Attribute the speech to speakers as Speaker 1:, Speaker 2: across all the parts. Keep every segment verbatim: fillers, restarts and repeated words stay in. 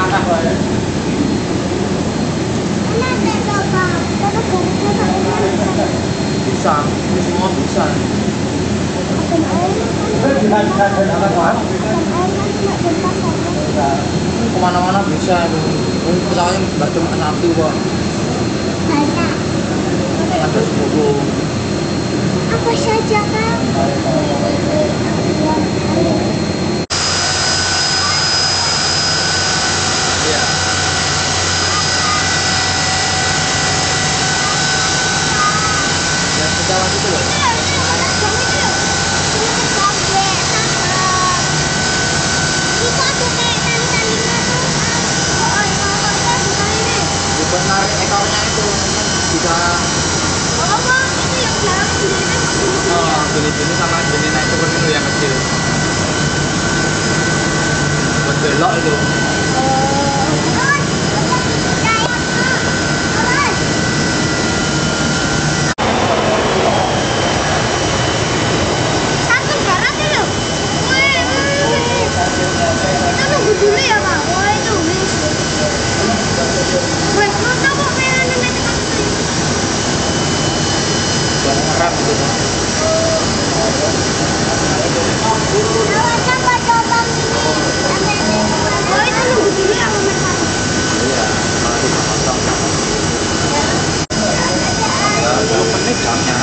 Speaker 1: Bisa, ini semua bisa. Kemana-mana bisa itu. Pesawatnya nggak cuma satu kok.
Speaker 2: Banyak.
Speaker 1: Ada sepuluh.
Speaker 2: Apa saja kan?
Speaker 1: Iya. Yang pesawat itu loh. Bukan narik ekornya itu bisa. Oh, gini-gini sama gini naik turun itu yang kecil. Buat belok itu.
Speaker 2: Dulu ya Pak, wah itu weh, masa kok mainan main
Speaker 1: Buat ngerem gitu.
Speaker 2: awasan Pak coba ini wah itu nunggu dulu ya main satu
Speaker 1: Iya, baru kosong. Ya, dua menit jamnya.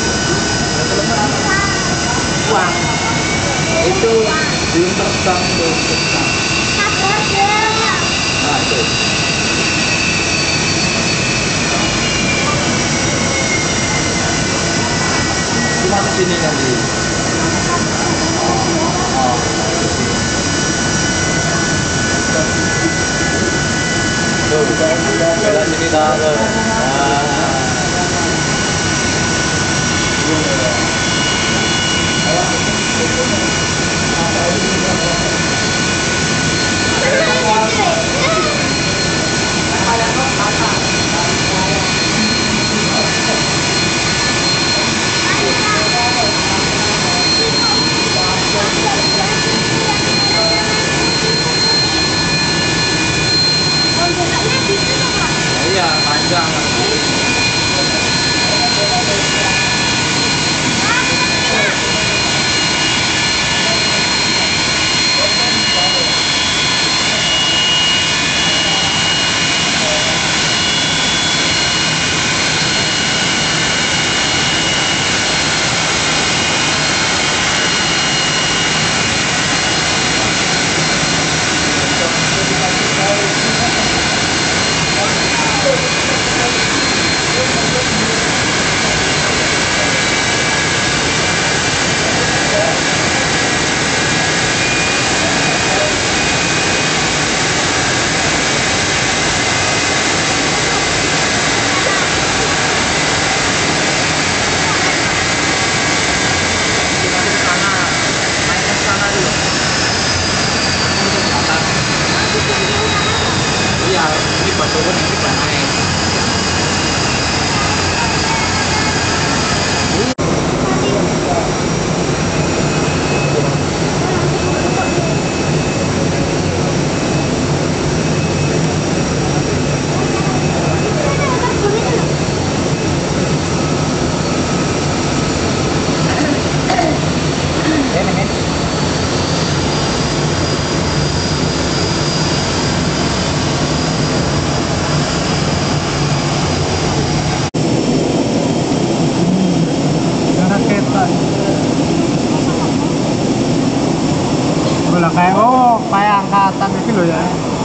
Speaker 1: Uang itu belum terbang, belum terbang.
Speaker 2: sabar deh
Speaker 1: Nah itu. Cuma ke sini nanti. Oh, ke sini. Tuh, bela sini dah. Iya, panjang. Iya, ini buat turun, ini buat naik.
Speaker 3: Lah kayak oh kayak angkatan itu loh ya.